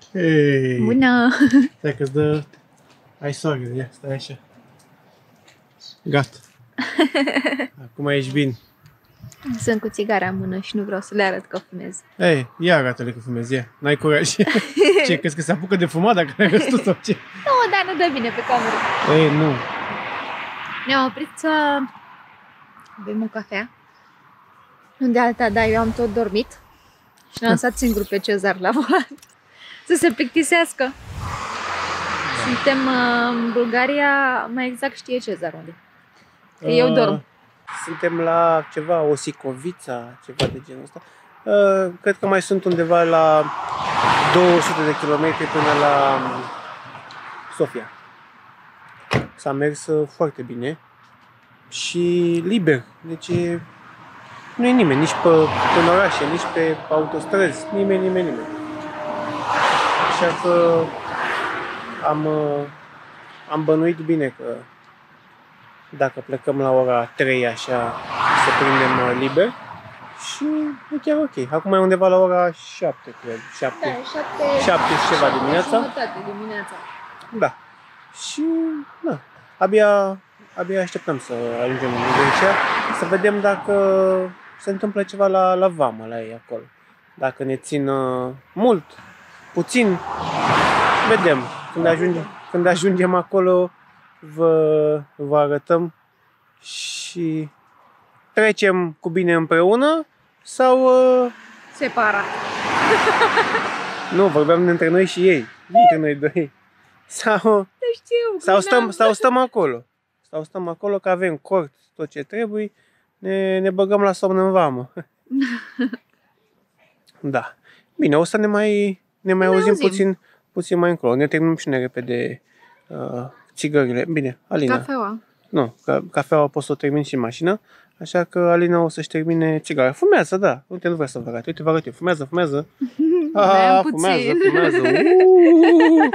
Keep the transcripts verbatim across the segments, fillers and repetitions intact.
Hei! Bună! Stai că-ți dă... Ai soare, ia, stai așa. Gata. Acum ești bine. Sunt cu țigara în mână și nu vreau să le arăt că fumez. Ei, ia arată-le că fumezi, ia. N-ai curaj. Ce, crezi că se apucă de fumat dacă l-ai răsut sau ce? Nu, dar nu dă bine pe cameră. Ei, nu. Ne-am oprit să bem o cafea. Unde alta, da, eu am tot dormit. Și l-am lăsat singur pe Cezar la volan. Să se plictisească. Suntem uh, în Bulgaria, mai exact știe Cezar unde. Că eu dorm. Suntem la ceva, Osicovița, ceva de genul ăsta. Uh, cred că mai sunt undeva la două sute de kilometri până la Sofia. S-a mers uh, foarte bine și liber. Deci nu e nimeni, nici pe, pe orașe, nici pe autostrăzi, nimeni, nimeni, nimeni. Așa că am, uh, am bănuit bine că dacă plecăm la ora trei așa, să prindem liber și e chiar ok. Acum e undeva la ora șapte, cred. șapte, Da, șapte, șapte și ceva dimineața. Jumătate dimineața. Da. Și da, abia, abia așteptăm să ajungem în Grecia, să vedem dacă se întâmplă ceva la, la vamă, la ei acolo. Dacă ne țin uh, mult, puțin, vedem. Când ajungem, când ajungem acolo, Vă, vă arătăm și trecem cu bine împreună sau... Uh... Separat. Nu, vorbeam între noi și ei, între noi doi. Sau, știu, sau, stăm, sau stăm acolo. Sau stăm acolo că avem cort, tot ce trebuie, ne, ne băgăm la somn în vamă. Da. Bine, o să ne mai, ne mai, mai auzim, auzim. Puțin, puțin mai încolo. Ne terminăm și ne repede uh, țigările. Bine, Alina. Cafeaua. Nu, ca, cafeaua pot să o termin și în mașină, așa că Alina o să-și termine țigara. Fumează, da. Uite, nu vreau să vă arăt. Uite, vă arăt eu. Fumează, fumează. Ah, fumează, fumează. Uuuu.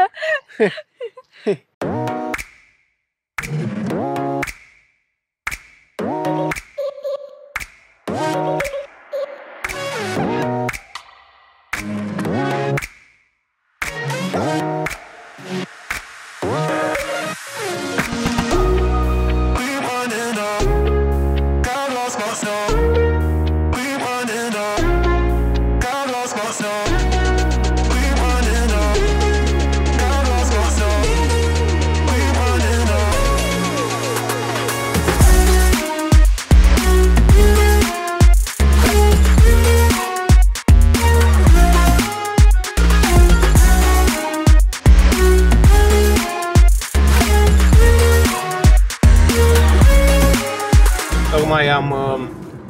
Tocmai am uh,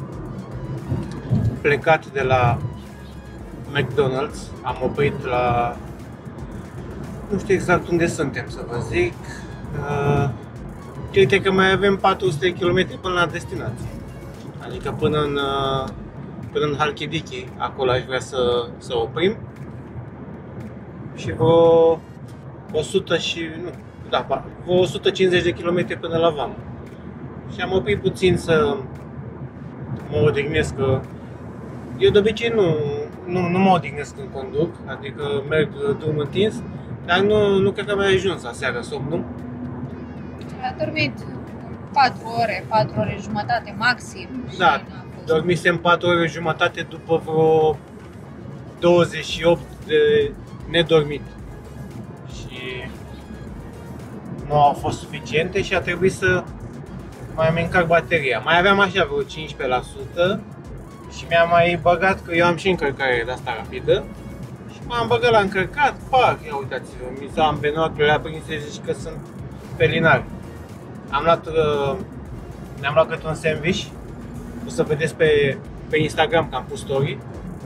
plecat de la McDonald's, am oprit la... nu știu exact unde suntem, să vă zic. Uh, Cred că mai avem patru sute de kilometri până la destinație. Adică până în, uh, până în Halkidiki, acolo aș vrea să, să oprim. Și vreo o sută și... nu, da, vreo o sută cincizeci de kilometri până la vamă. Și am oprit puțin să mă odihnesc, că eu de obicei nu, nu, nu mă odihnesc când conduc, adică merg drum întins, dar nu, nu cred că mi-a ajuns aseară somnul. A dormit patru ore, patru ore jumătate maxim. Da, dormisem patru ore jumătate după vreo douăzeci și opt de nedormit. Și nu au fost suficiente și a trebuit să mai am încarc bateria. Mai aveam așa vreo cincisprezece la sută și mi-am mai băgat, că eu am și încărcare de asta rapidă. Și m-am băgat la încărcat, pac, ia uitați-vă, mi s-a ambenoacele aprinse, zici că sunt pelinari. Am luat, ne-am luat câte un sandwich, o să vedeți pe, pe Instagram că am pus story.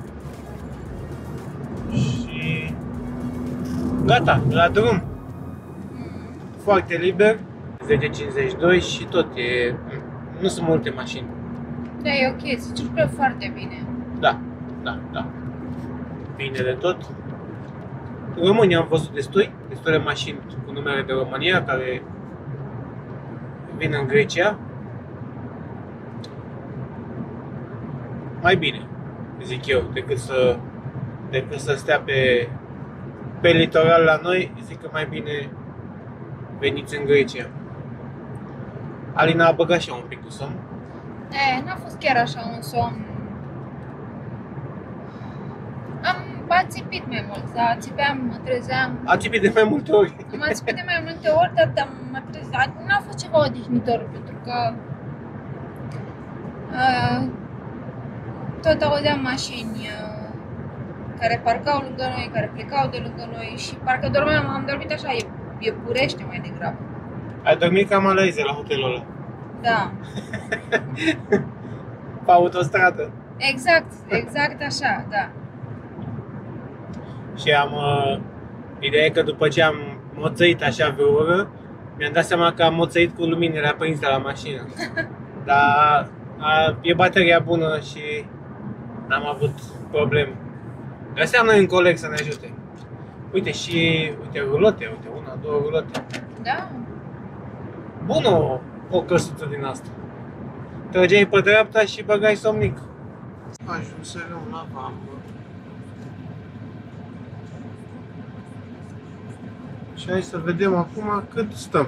Și gata, la drum. Foarte liber. zece cincizeci și doi și tot e... nu sunt multe mașini. Da, e ok, se circulă foarte bine. Da, da, da. Bine de tot. Români am văzut destui, destule mașini cu numere de România care vin în Grecia. Mai bine, zic eu, decât să, decât să stea pe, pe litoral la noi, zic că mai bine veniți în Grecia. Alina a băgat și un pic de somn. E, n-a fost chiar așa un somn. Am țipit mai mult, da, țipeam, mă trezeam. A țipit de mai multe ori. M-am țipit de mai multe ori, dar, dar mă trezeam. N-a fost ceva odihnitor, pentru că uh, tot auzeam mașini uh, care parcau lângă noi, care plecau de lângă noi și parcă dormeam, am dormit așa, e, e purește mai degrabă. Ai dormit ca malaize la hotelul ăla. Da. Pe autostradă. Exact, exact așa, da. Și am... Uh, ideea e că după ce am moțăit așa vreo oră, mi-am dat seama că am moțăit cu luminile aprinse la mașină. Dar a, e bateria bună și n-am avut probleme. Găseam noi un coleg să ne ajute. Uite și, uite, rulote, uite, una, două rulote. Da? Bună o, o căsuță din asta. Trăgeai pe dreapta și băgai somnic. Ajunsărăm la vamă. Și hai să vedem acum cât stăm.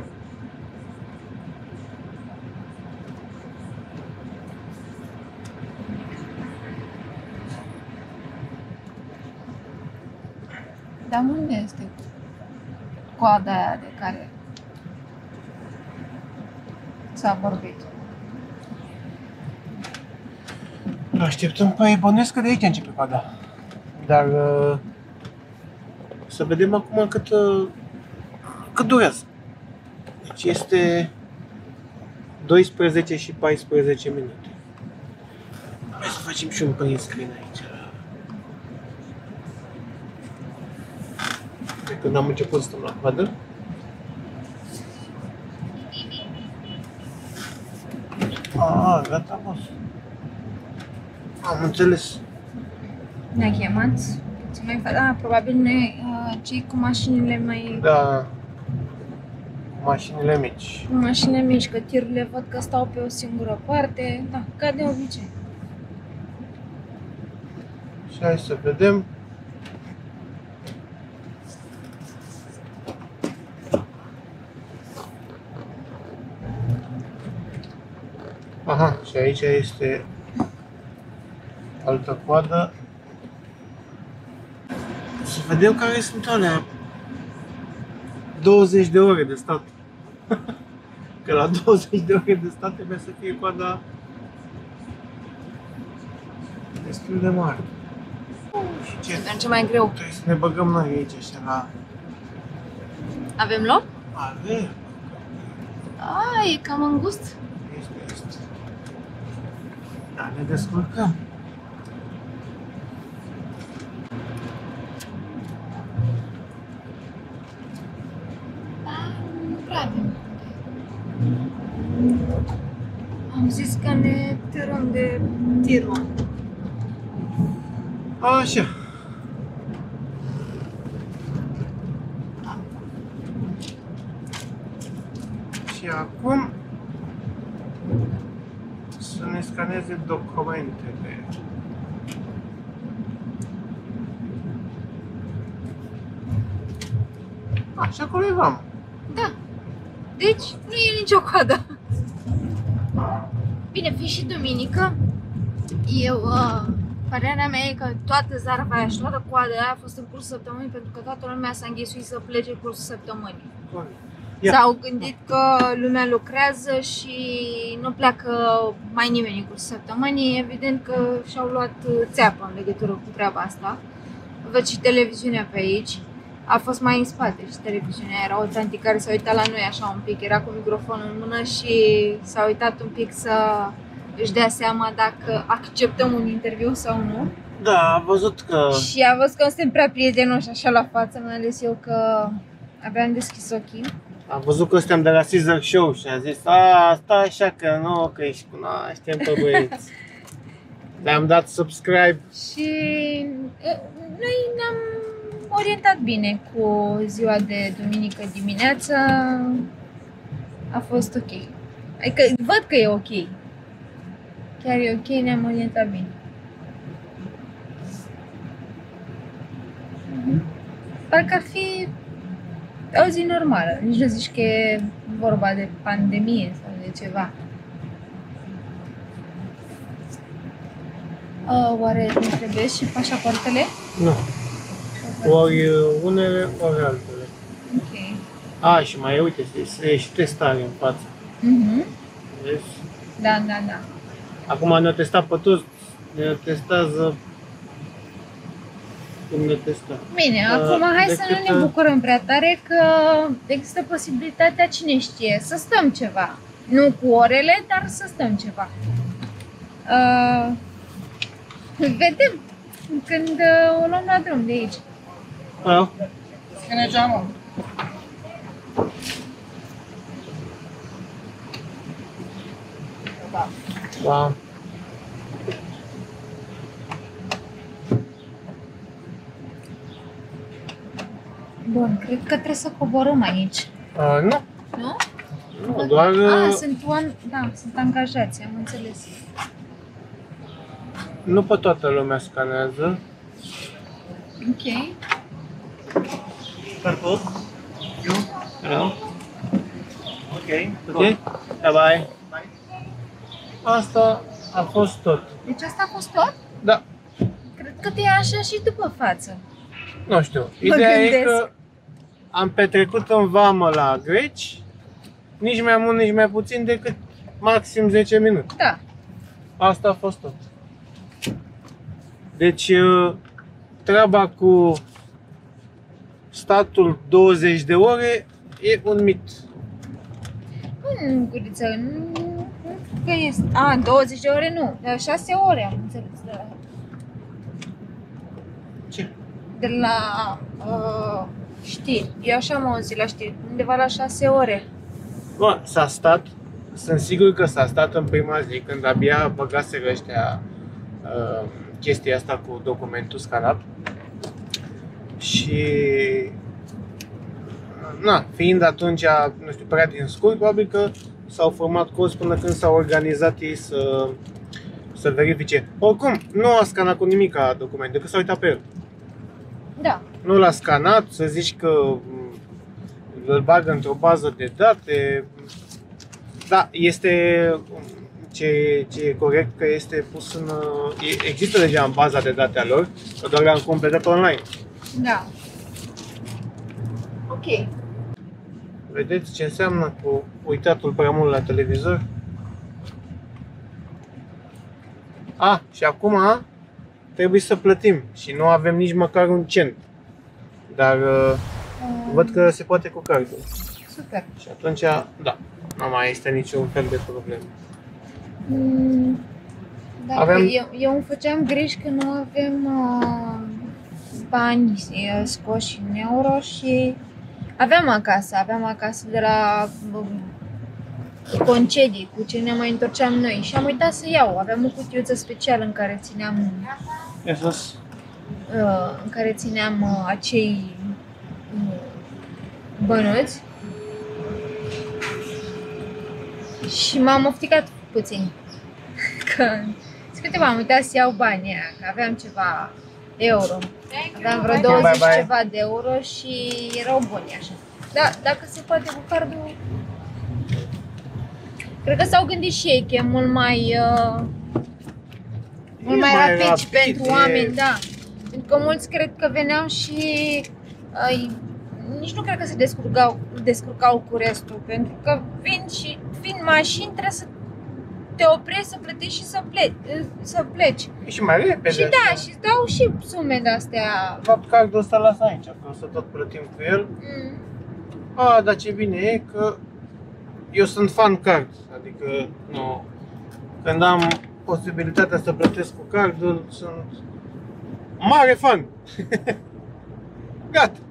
Dar unde este coada aia de care s-a vorbit? Așteptăm, păi bănuiesc că de aici începe coada. Dar uh, să vedem acum cât, uh, cât durează. Deci este doisprezece și paisprezece minute. Hai să facem și un print screen aici. De când am început să stăm la coadă. Ah, gata, boss. Am înțeles. Ne-a chemat? Ce mai fac? Ah, probabil ne, uh, cei cu mașinile mai... Da. Mașinile mici. Cu mașinile mici, că tirurile văd că stau pe o singură parte. Da, ca de obicei. Și hai să vedem. Aha, și aici este altă coadă. Să vedem care sunt alea. douăzeci de ore de stat. Că la douăzeci de ore de stat trebuie să fie coada destul de mare. Și ce? Merge mai greu. Trebuie să ne băgăm noi aici, așa, la... Avem loc? Avem. Ah, e cam îngust. Este, este. Dar ne descurcăm. Da, nu prea avem. Am zis că ne târăm de tirul. Așa. Și acum să ne scaneze documentele. Așa acolo e vam. Da. Deci nu e nicio coadă. Bine, fi și duminică. Eu, uh, părerea mea e că toată zarva aia și toată coada aia a fost în cursul săptămânii pentru că toată lumea s-a înghesuit să plece în cursul săptămânii. S-au gândit că lumea lucrează și nu pleacă mai nimeni în cursul săptămânii. Evident că și-au luat țeapă în legătură cu treaba asta. Văd și televiziunea pe aici. A fost mai în spate și televiziunea. Era o tanti care s-a uitat la noi așa un pic, era cu microfonul în mână și s-a uitat un pic să își dea seama dacă acceptăm un interviu sau nu. Da, a văzut că... Și a văzut că suntem prea prietenoși așa la față, mai ales eu că aveam deschis ochii. A văzut că suntem de la Caesar Show și a zis, a, stai așa că nu, că ești cunoaștem pe băieți. Le-am dat subscribe. Și noi ne-am orientat bine cu ziua de duminică dimineața. A fost ok. Adică văd că e ok. Chiar e ok, ne-am orientat bine. parcă ar fi o zi normală. Nici nu zici că e vorba de pandemie sau de ceva. Uh, oare nu trebuie și pașapoartele? Nu. Ori unele, ori altele. Ok. A, și mai uite, e și testare în față. Mhm. Vezi? Da, da, da. Acum ne-au testat pe toți, ne testează cum ne testă. Bine, Uh, acum hai să decât, nu ne bucurăm prea tare că există posibilitatea, cine știe, să stăm ceva. Nu cu orele, dar să stăm ceva. Uh, vedem când uh, o luăm la drum de aici. Well. Când ne geamă. Da. Da. Bun, cred că trebuie să coborâm aici. Uh, nu. Nu? Nu, doar... Ah, sunt, oameni, da, sunt angajați, am înțeles. Nu pe toată lumea scanează. Ok. Purple? You? Hello? Ok. Ok? Bye-bye. Asta a fost tot. Deci asta a fost tot? Da. Cred că te ia așa și după față. Nu știu. Ideea e gândesc. că am petrecut în vamă la greci, nici mai mult, nici mai puțin decât maxim zece minute. Da. Asta a fost tot. Deci treaba cu statul douăzeci de ore e un mit. Nu, Guriță, nu, nu cred că este... A, douăzeci de ore nu, dar șase ore am înțeles. De la, Ce? de la uh, știri. Eu așa am auzit la știri, undeva la șase ore. Bă, s-a stat, sunt sigur că s-a stat în prima zi, când abia băgaseră ăștia uh, chestia asta cu documentul scanat. Și na, fiind atunci, nu știu, prea din scurt, probabil că s-au format cozi până când s-au organizat ei să, să verifice. Oricum, nu a scanat cu nimic ca document, decât s-a uitat pe el. Da. Nu l-a scanat, să zici că îl bagă într-o bază de date. Da, este ce, ce e corect că este pus în... Există deja în baza de date a lor, că doar l-am completat online. Da. Ok. Vedeți ce înseamnă cu uitatul prea mult la televizor? A, și acum trebuie să plătim și nu avem nici măcar un cent. Dar uh, Um, văd că se poate cu cardul. Super. Și atunci, da, nu mai este niciun fel de problemă. Mm, da, Avem- eu, eu îmi făceam griji că nu avem uh, bani uh, scoși în euro și aveam acasă, aveam acasă de la uh, concedii cu ce ne mai întorceam noi și am uitat să iau. Aveam o cutiuță specială în care țineam Iisus. uh, în care țineam uh, acei uh, bănuți și m-am ofticat puțin că câteva am uitat să iau banii aia, că aveam ceva euro, aveam vreo douăzeci Bye, bye. ceva de euro și erau buni așa. Da, dacă se poate cu cardul, cred că s-au gândit și ei că e mult mai uh, mult E mai, mai rapid, rapid, pentru e- oameni, da. Pentru că mulți cred că veneau și uh, nici nu cred că se descurcau, descurcau cu restul, pentru că vin și vin mașini, trebuie să te oprești, să plătești și să pleci. Să pleci. E și mai repede. Și da, și îți dau și sume de-astea. De fapt, cardul ăsta lasă aici, că o să tot plătim cu el. Mm. A, dar ce bine e că eu sunt fan card, adică nu, când am posibilitatea să plătesc cu cardul, sunt mare fan. Gata.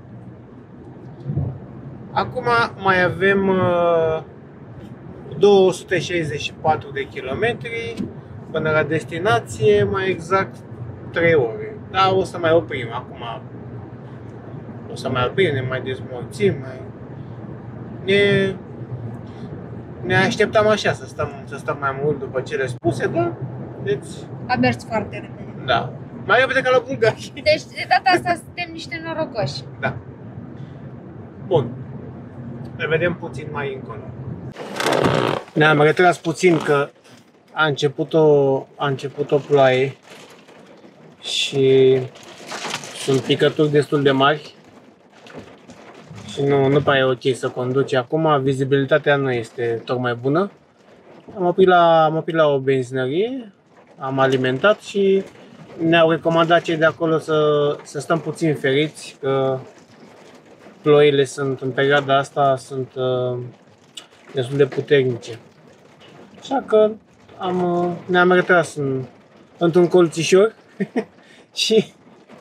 Acum mai avem uh, două sute șaizeci și patru de kilometri până la destinație, mai exact trei ore. Da, o să mai oprim acum. O să mai oprim, ne mai dezmorțim, mai... Ne, ne așteptam așa să stăm, să stăm mai mult după cele spuse, da? Deci, A mers foarte repede. da, Mai repede ca la bulgari. Deci, de data asta suntem niște norocoși. Da. Bun. Ne vedem puțin mai încolo. Ne-am retras puțin că a început o, a început o ploaie și sunt picături destul de mari și nu, nu prea e ok să conduci acum, vizibilitatea nu este tocmai bună. Am oprit la, am oprit la o benzinărie, am alimentat și ne-au recomandat cei de acolo să, să stăm puțin feriți, că ploile sunt în perioada asta sunt uh, destul de puternice. Așa că am, uh, ne-am retras în, într-un colțișor și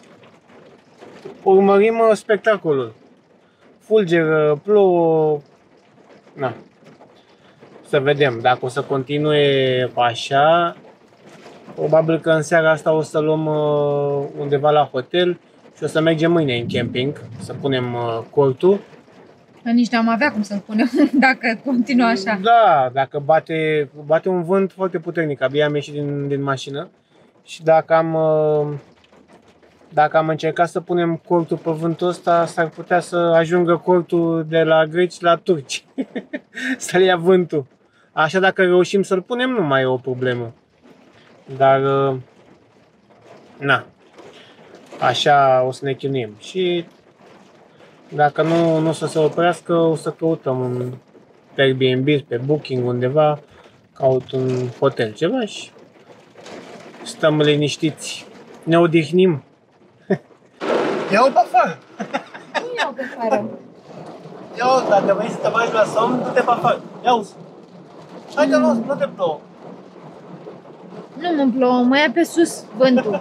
urmărim uh, spectacolul. Fulgeră, plouă, na. Să vedem dacă o să continue așa. Probabil că în seara asta o să luăm uh, undeva la hotel și o să mergem mâine în camping, să punem uh, cortul. Nici n-am avea cum să-l punem dacă continuă așa. Da, dacă bate, bate un vânt foarte puternic, abia am ieșit din, din mașină și dacă am, uh, dacă am încercat să punem cortul pe vântul ăsta, s-ar putea să ajungă cortul de la greci la turci, să-l ia vântul. Așa dacă reușim să-l punem, nu mai e o problemă. Dar, na, așa o să ne chinuim. Și dacă nu, nu o să se oprească, o să căutăm un Airbnb, pe Booking undeva, caut un hotel, ceva și stăm liniștiți, ne odihnim. Ia-o pe afară! Nu iau pe afară. Ia-o, dacă vrei să te bagi la somn, du-te pe afară. Ia-o! Haide, mm. nu te plouă. Nu mă plouă, mă ia pe sus vântul.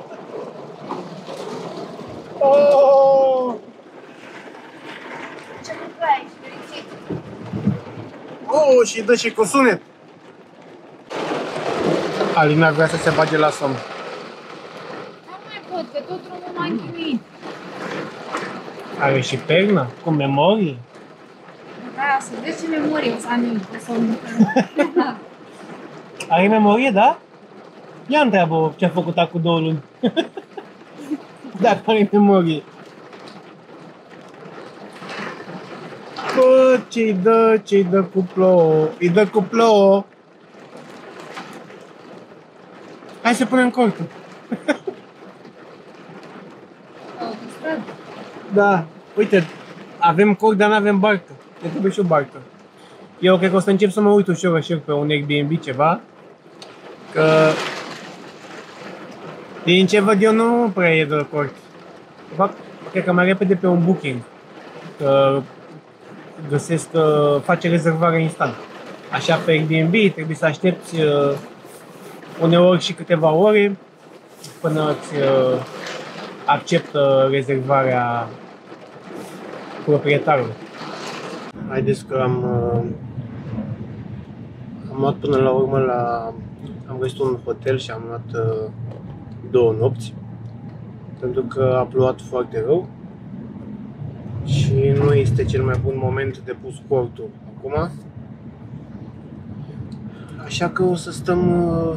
Oh! Ce nu prea ești fericit? Oh, și dă și cu sunet. Alina vrea să se bage la somn. Nu mai pot, că tot drumul m-a chinuit. Are și pernă, cu memorie. Da, să vezi ce memorie o să am eu, o să o Are memorie, da? Ia întreabă ce a făcut acum două luni. Dacă are memorie. Bă, ce-i dă, ce-i dă cu plouă? Îi dă cu plouă. Hai să punem cortul. Da, uite, avem cort, dar nu avem barcă. Ne trebuie și o barcă. Eu cred că o să încep să mă uit ușor, ușor pe un Airbnb ceva. Că din ce văd eu nu prea e de cort. De fapt, cred că mai repede pe un Booking. Că găsesc că face rezervare instant. Așa pe Airbnb trebuie să aștepți uneori și câteva ore până îți acceptă rezervarea proprietarului. Haideți că am, am luat până la urmă la... Am găsit un hotel și am luat uh, două nopți, pentru că a plouat foarte rău și nu este cel mai bun moment de pus cortul acum. Așa că o să stăm uh,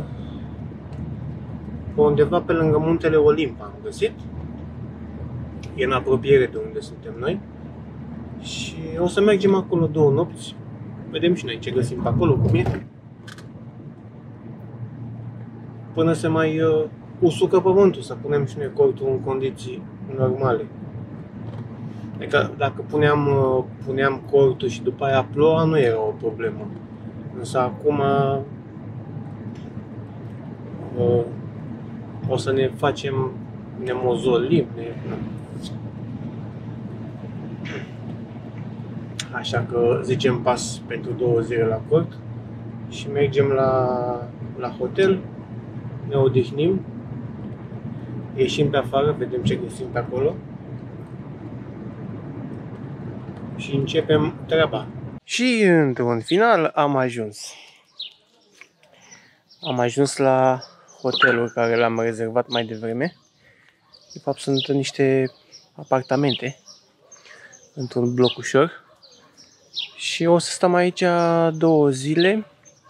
pe undeva pe lângă muntele Olimp, am găsit. E în apropiere de unde suntem noi și o să mergem acolo două nopți. Vedem și noi ce găsim pe acolo, cum e. Până se mai uh, usucă pământul, să punem și noi cortul în condiții normale. Adică dacă puneam, uh, puneam cortul și după aia ploua, nu era o problemă. Însă acum uh, o să ne facem, ne mozolim, ne... Așa că zicem pas pentru două zile la cort și mergem la, la hotel. Ne odihnim, ieșim pe afară, vedem ce găsim pe acolo și începem treaba. Și într-un final am ajuns. Am ajuns la hotelul care l-am rezervat mai devreme. De fapt sunt niște apartamente într-un bloc ușor și o să stăm aici două zile.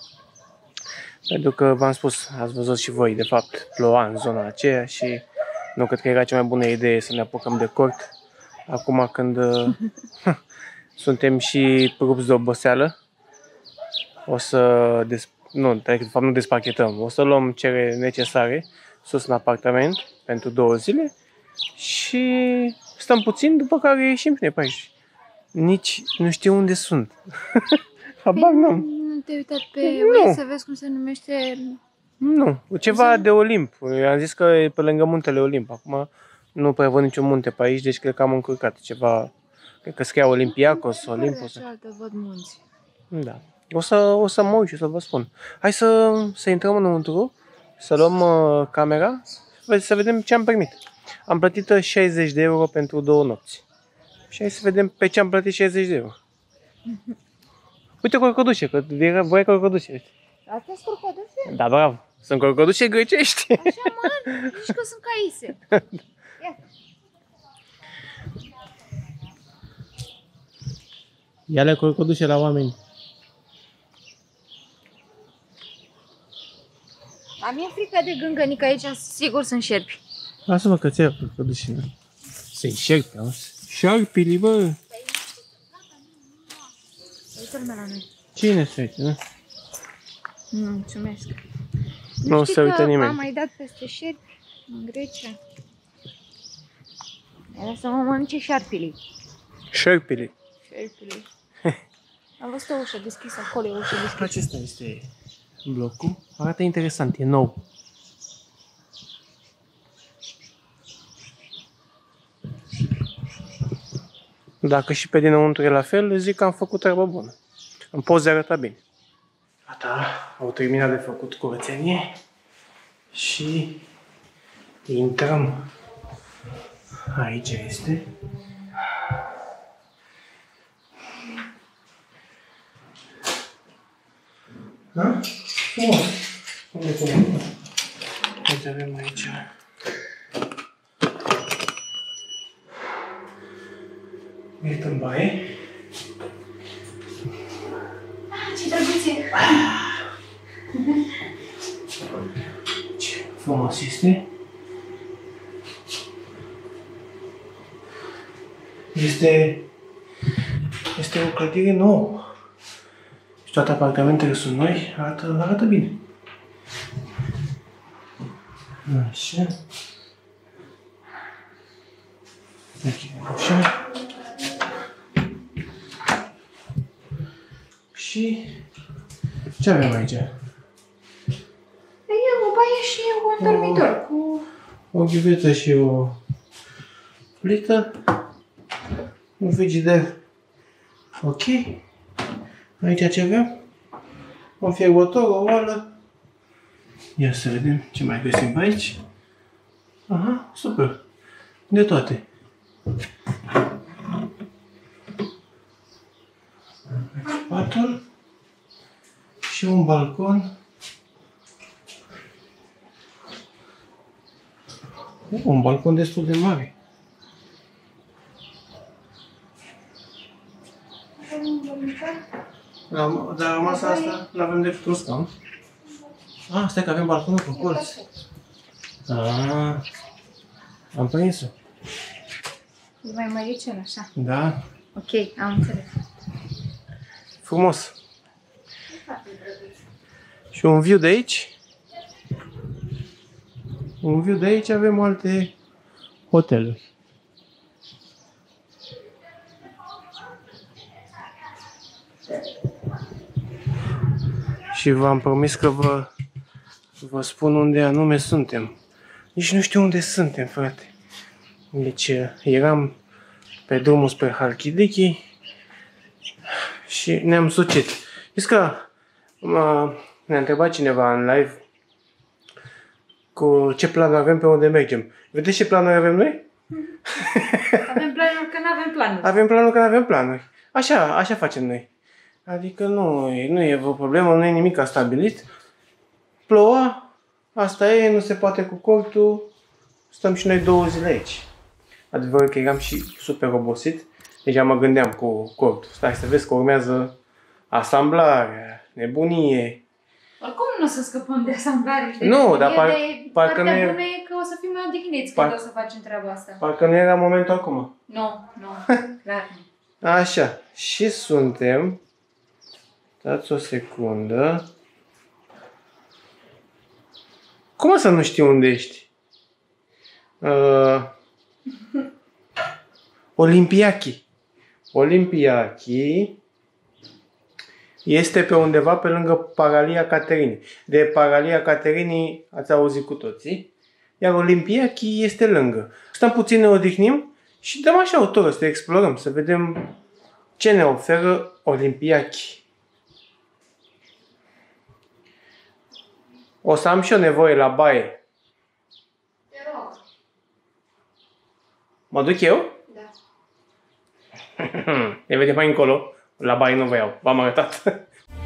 Pentru că v-am spus, ați văzut și voi, de fapt, ploua în zona aceea și Nu cred că era cea mai bună idee să ne apucăm de cort. Acum când uh, suntem și rupți de oboseală, o să, des... nu, de fapt nu despachetăm, o să luăm cele necesare sus în apartament pentru două zile și stăm puțin, după care ieșim și ne pe aici. Nici nu știu unde sunt. Habar n-am. Nu te-ai uitat pe Nu. Waze să vezi cum se numește? Nu, ceva de Olimp. Eu am zis că e pe lângă muntele Olimp. Acum nu prea văd niciun munte pe aici, deci cred că am încurcat ceva. Cred că scria Olimpiacos, Olimpos. Cealaltă văd munți. Da. O să, o să mă uit și să vă spun. Hai să, să intrăm înăuntru, să luăm uh, camera, să vedem ce am primit. Am plătit șaizeci de euro pentru două nopți. Și hai să vedem pe ce am plătit șaizeci de euro. Uite corcodușe, că voi corcodușe. Astea sunt corcodușe? Da, bravo. Sunt corcodușe grecești. Așa, mă, zici că sunt caise. Ia. Ia-le corcodușe la oameni. Am mie frică de gângănică aici, sigur sunt șerpi. Lasă-mă că ți-ai corcodușe. Să-i șerpi, auzi? Șarpili, bă! Uite-l la noi. Cine se uită, nu? Nu, mulțumesc. Nu o să uită nimeni. Am mai dat peste șerpi în Grecia. Era să mă mănânce șarpilii. Șarpili. Șerpilii. Am văzut o ușă deschisă, acolo e o ușă deschisă. Acesta este blocul. Arată interesant, e nou. Dacă și pe dinăuntru e la fel, zic că am făcut treaba bună. În poze arăta bine. Gata, au terminat de făcut curățenie și intrăm. Aici este. Da? Frumos. Unde punem? Uite, avem aici. Uite în baie. Ce drăguțe! Ce frumos este. Este, este o clădire nouă. Și toate apartamentele sunt noi, arată, arată bine. Așa. Ok, așa. Și ce avem aici? E o baie și un dormitor cu... O ghiuvetă și o plită. Un frigider. Ok. Aici ce avem? Un fierbător, o oală. Ia să vedem ce mai găsim pe aici. Aha, super. De toate. Patul. Și un balcon. Un balcon destul de mare. La, dar la masa asta nu avem decât un scaun. Ah, stai că avem balconul pe colț. Ah, am prins-o. E mai măricel, așa. Da. Ok, am înțeles. Frumos. Și un view de aici. Un view de aici avem alte hoteluri. Și v-am promis că vă, vă spun unde anume suntem. Nici nu știu unde suntem, frate. Deci eram pe drumul spre Halkidiki și ne-am sucit. Știți că ne-a întrebat cineva în live cu ce planuri avem, pe unde mergem. Vedeți ce planuri avem noi? Avem planuri că nu avem planuri. Avem planuri că nu avem planuri. Așa, așa facem noi. Adică nu, nu e o problemă, nu e nimic stabilit. Ploua, asta e, nu se poate cu cortul. Stăm și noi două zile aici. Adevărul că eram și super obosit. Deja mă gândeam cu cortul. Stai să vezi că urmează asamblare, nebunie. Oricum nu o să scăpăm de asamblare. Nu, dar par, parcă partea nu e... bună e că o să fim mai odihniți Par- când o să facem treaba asta. Parcă nu era momentul acum. Nu, nu, clar nu. Așa, și suntem... Dați o secundă. Cum o să nu știu unde ești? Uh, Olimpiachi. Olimpiachi este pe undeva pe lângă Paralia Caterinii. De Paralia Caterinii ați auzit cu toții. Iar Olimpiachi este lângă. Stăm puțin, ne odihnim și dăm așa o tură să explorăm, să vedem ce ne oferă Olimpiachi. O să am și eu nevoie la baie. Te rog. Mă duc eu? Da. Ne vedem mai încolo. La baie nu vă iau. V-am arătat.